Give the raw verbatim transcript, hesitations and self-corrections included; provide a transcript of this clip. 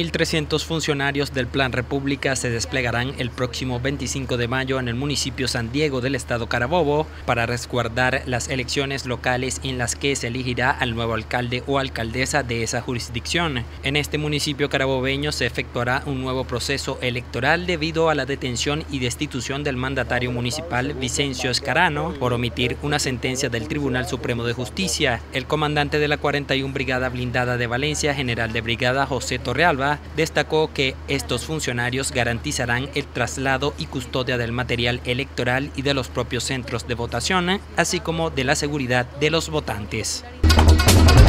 mil trescientos funcionarios del Plan República se desplegarán el próximo veinticinco de mayo en el municipio San Diego del estado Carabobo para resguardar las elecciones locales en las que se elegirá al nuevo alcalde o alcaldesa de esa jurisdicción. En este municipio carabobeño se efectuará un nuevo proceso electoral debido a la detención y destitución del mandatario municipal Vicencio Escarano por omitir una sentencia del Tribunal Supremo de Justicia. El comandante de la cuarenta y una Brigada Blindada de Valencia, general de brigada José Torrealba, destacó que estos funcionarios garantizarán el traslado y custodia del material electoral y de los propios centros de votación, así como de la seguridad de los votantes.